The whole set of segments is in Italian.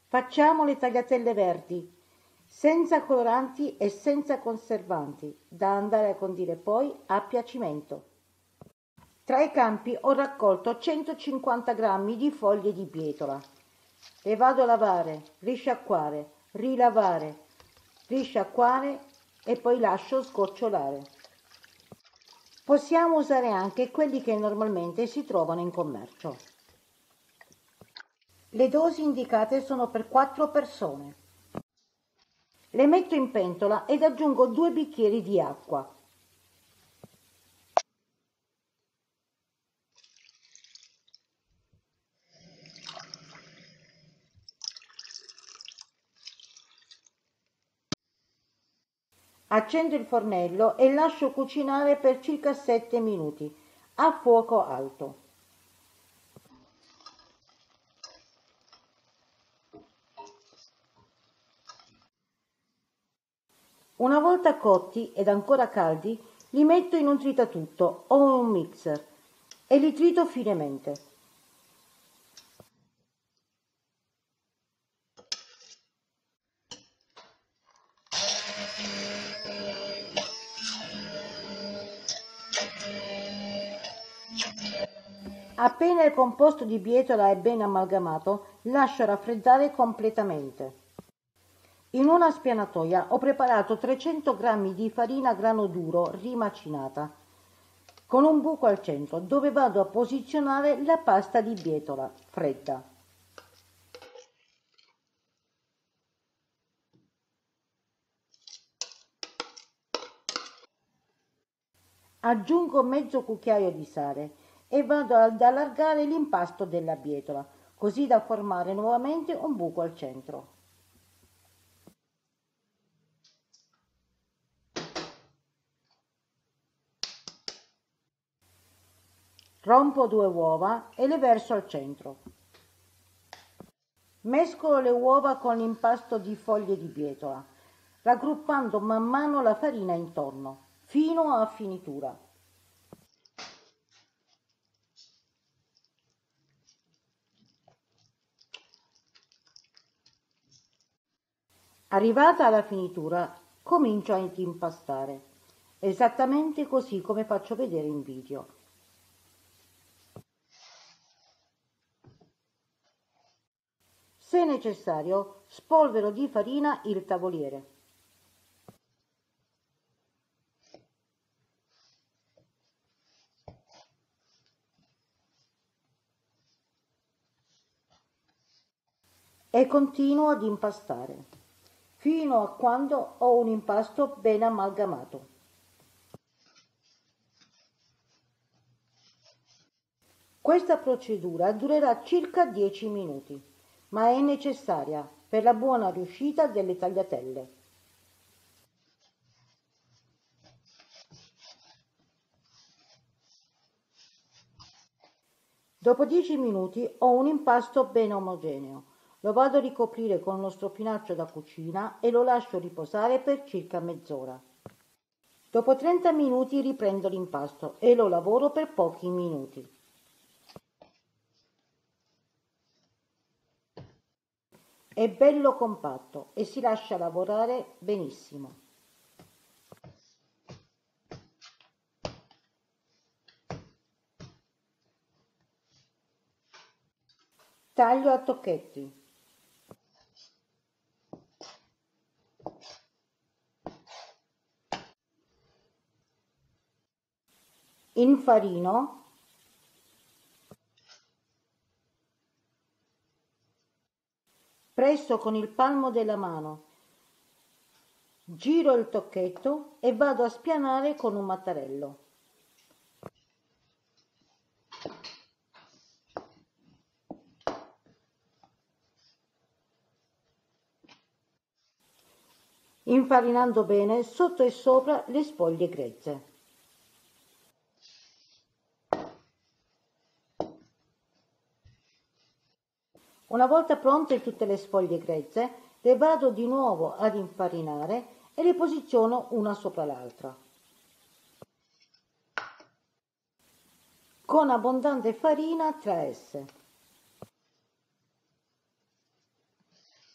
Facciamo le tagliatelle verdi, senza coloranti e senza conservanti, da andare a condire poi a piacimento. Tra i campi ho raccolto 150 grammi di foglie di bietola. Le vado a lavare, risciacquare, rilavare, risciacquare e poi lascio sgocciolare. Possiamo usare anche quelli che normalmente si trovano in commercio. Le dosi indicate sono per 4 persone. Le metto in pentola ed aggiungo 2 bicchieri di acqua. Accendo il fornello e lascio cucinare per circa 7 minuti a fuoco alto. Una volta cotti ed ancora caldi, li metto in un tritatutto o in un mixer e li trito finemente. Appena il composto di bietola è ben amalgamato, lascio raffreddare completamente. In una spianatoia ho preparato 300 g di farina grano duro rimacinata, con un buco al centro, dove vado a posizionare la pasta di bietola fredda. Aggiungo mezzo cucchiaio di sale e vado ad allargare l'impasto della bietola, così da formare nuovamente un buco al centro. Rompo 2 uova e le verso al centro. Mescolo le uova con l'impasto di foglie di bietola, raggruppando man mano la farina intorno, fino a finitura. Arrivata alla finitura, comincio ad impastare, esattamente così come faccio vedere in video. Se necessario, spolvero di farina il tavoliere. E continuo ad impastare, fino a quando ho un impasto ben amalgamato. Questa procedura durerà circa 10 minuti, ma è necessaria per la buona riuscita delle tagliatelle. Dopo 10 minuti ho un impasto ben omogeneo. Lo vado a ricoprire con uno strofinaccio da cucina e lo lascio riposare per circa mezz'ora. Dopo 30 minuti riprendo l'impasto e lo lavoro per pochi minuti. È bello compatto e si lascia lavorare benissimo. Taglio a tocchetti. Infarino. Presso con il palmo della mano. Giro il tocchetto e vado a spianare con un mattarello. Infarinando bene sotto e sopra le spoglie grezze. Una volta pronte tutte le sfoglie grezze, le vado di nuovo ad infarinare e le posiziono una sopra l'altra, con abbondante farina tra esse.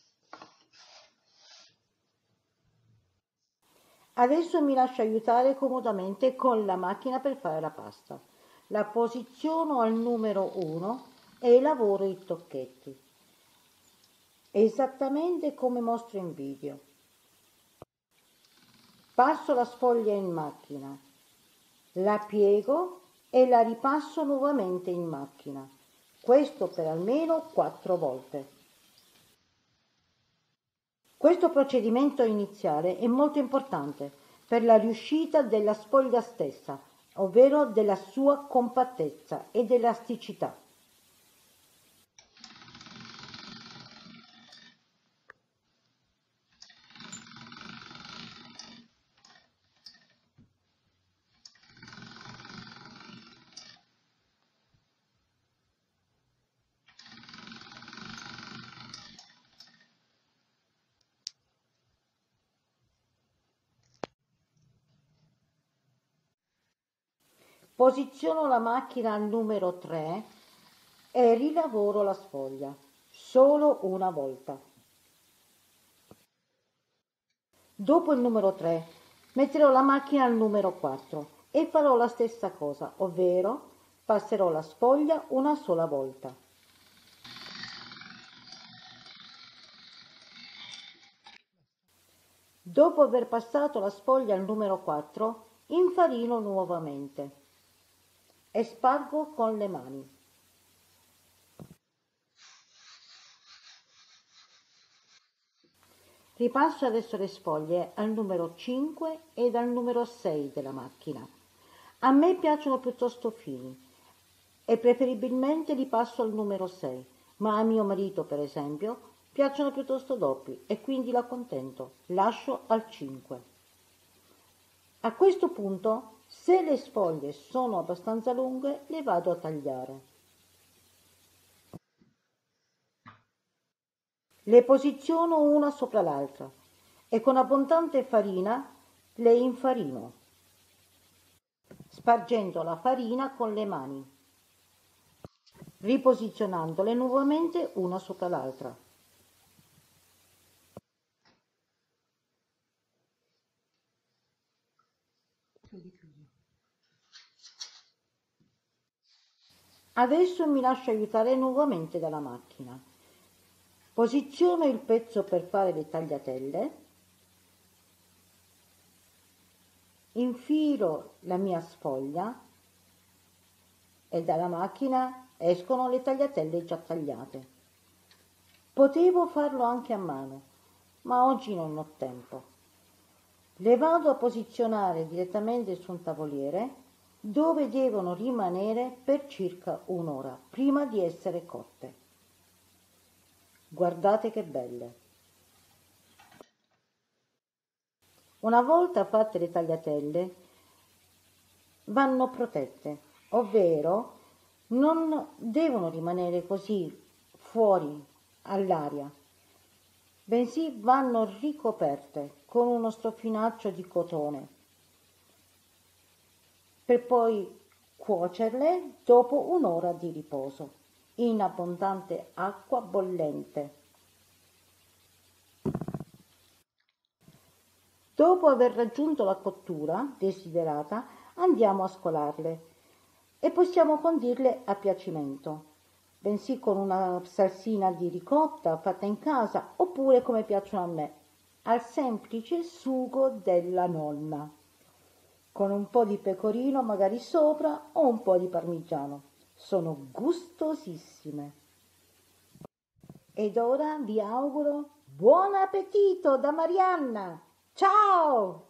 Adesso mi lascio aiutare comodamente con la macchina per fare la pasta. La posiziono al numero 1 e lavoro i tocchetti, esattamente come mostro in video. Passo la sfoglia in macchina, la piego e la ripasso nuovamente in macchina, questo per almeno 4 volte. Questo procedimento iniziale è molto importante per la riuscita della sfoglia stessa, ovvero della sua compattezza ed elasticità. Posiziono la macchina al numero 3 e rilavoro la sfoglia, solo una volta. Dopo il numero 3 metterò la macchina al numero 4 e farò la stessa cosa, ovvero passerò la sfoglia una sola volta. Dopo aver passato la sfoglia al numero 4, infarino nuovamente e spargo con le mani. Ripasso adesso le sfoglie al numero 5 ed al numero 6 della macchina. A me piacciono piuttosto fini e preferibilmente li passo al numero 6, ma a mio marito, per esempio, piacciono piuttosto doppi e quindi l'accontento, lascio al 5. A questo punto, se le sfoglie sono abbastanza lunghe, le vado a tagliare. Le posiziono una sopra l'altra e con abbondante farina le infarino, spargendo la farina con le mani, riposizionandole nuovamente una sopra l'altra. Adesso mi lascio aiutare nuovamente dalla macchina. Posiziono il pezzo per fare le tagliatelle, infilo la mia sfoglia e dalla macchina escono le tagliatelle già tagliate. Potevo farlo anche a mano, ma oggi non ho tempo. Le vado a posizionare direttamente su un tavoliere dove devono rimanere per circa un'ora prima di essere cotte. Guardate che belle! Una volta fatte le tagliatelle vanno protette, ovvero non devono rimanere così fuori all'aria, bensì vanno ricoperte con uno stoffinaccio di cotone per poi cuocerle dopo un'ora di riposo in abbondante acqua bollente. Dopo aver raggiunto la cottura desiderata, andiamo a scolarle e possiamo condirle a piacimento, bensì con una salsina di ricotta fatta in casa oppure, come piacciono a me, al semplice sugo della nonna, con un po' di pecorino magari sopra o un po' di parmigiano. Sono gustosissime. Ed ora vi auguro buon appetito da Marianna. Ciao!